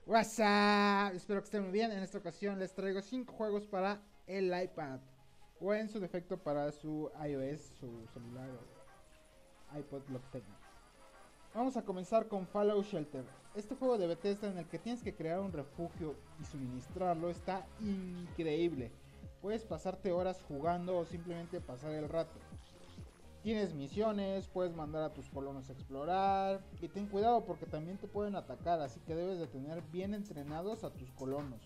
What's up? Espero que estén muy bien. En esta ocasión les traigo 5 juegos para el iPad o en su defecto para su iOS, su celular o iPod, lo que tengan. Vamos a comenzar con Fallout Shelter. Este juego de Bethesda en el que tienes que crear un refugio y suministrarlo está increíble. Puedes pasarte horas jugando o simplemente pasar el rato. Tienes misiones, puedes mandar a tus colonos a explorar y ten cuidado porque también te pueden atacar, así que debes de tener bien entrenados a tus colonos.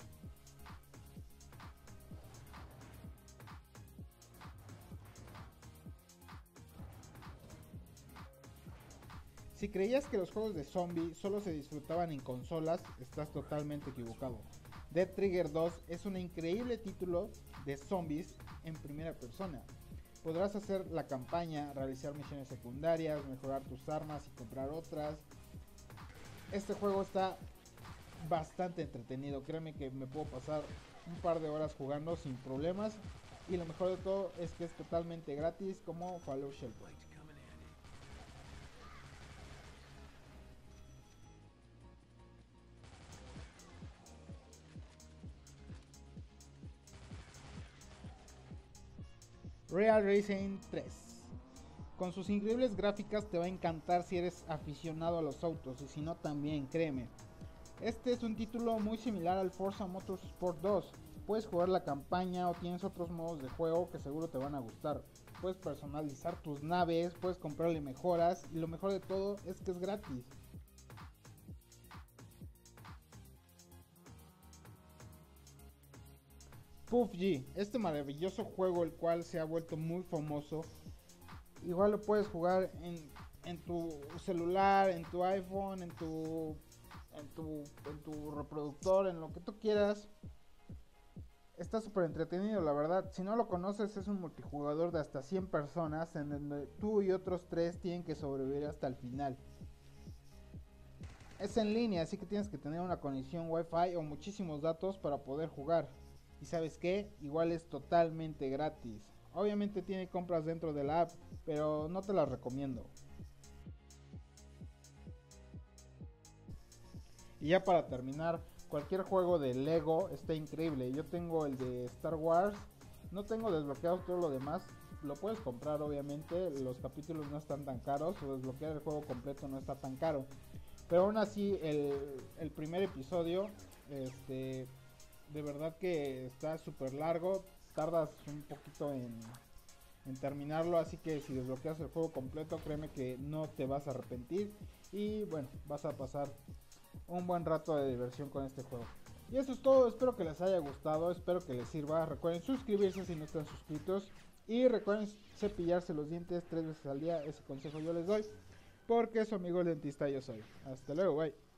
Si creías que los juegos de zombie solo se disfrutaban en consolas, estás totalmente equivocado. Dead Trigger 2 es un increíble título de zombies en primera persona. Podrás hacer la campaña, realizar misiones secundarias, mejorar tus armas y comprar otras. Este juego está bastante entretenido, créeme que me puedo pasar un par de horas jugando sin problemas. Y lo mejor de todo es que es totalmente gratis como Fallout Shelter. Real Racing 3. Con sus increíbles gráficas te va a encantar si eres aficionado a los autos y si no también, créeme. Este es un título muy similar al Forza Motorsport 2. Puedes jugar la campaña o tienes otros modos de juego que seguro te van a gustar. Puedes personalizar tus naves, puedes comprarle mejoras y lo mejor de todo es que es gratis. PUBG, este maravilloso juego el cual se ha vuelto muy famoso. Igual lo puedes jugar en tu celular, en tu iPhone, en tu reproductor, en lo que tú quieras. Está súper entretenido, la verdad. Si no lo conoces, es un multijugador de hasta 100 personas en donde tú y otros 3 tienen que sobrevivir hasta el final. Es en línea, así que tienes que tener una conexión Wi-Fi o muchísimos datos para poder jugar. Y sabes qué, igual es totalmente gratis. Obviamente tiene compras dentro de la app, pero no te las recomiendo. Y ya para terminar, cualquier juego de Lego está increíble. Yo tengo el de Star Wars, no tengo desbloqueado todo lo demás. Lo puedes comprar obviamente, los capítulos no están tan caros, o desbloquear el juego completo no está tan caro. Pero aún así el primer episodio, de verdad que está súper largo, tardas un poquito en terminarlo, así que si desbloqueas el juego completo, créeme que no te vas a arrepentir y bueno, vas a pasar un buen rato de diversión con este juego. Y eso es todo, espero que les haya gustado, espero que les sirva. Recuerden suscribirse si no están suscritos y recuerden cepillarse los dientes 3 veces al día, ese consejo yo les doy porque su amigo el dentista yo soy. Hasta luego, bye.